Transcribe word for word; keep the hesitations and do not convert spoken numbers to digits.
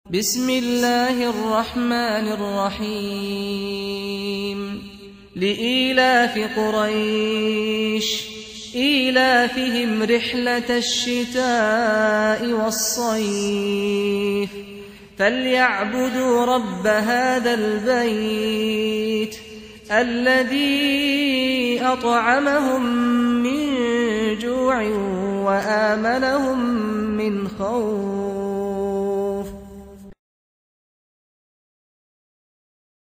بسم الله الرحمن الرحيم لإيلاف قريش إيلافهم رحلة الشتاء والصيف فليعبدوا رب هذا البيت الذي أطعمهم من جوع وآمنهم من خوف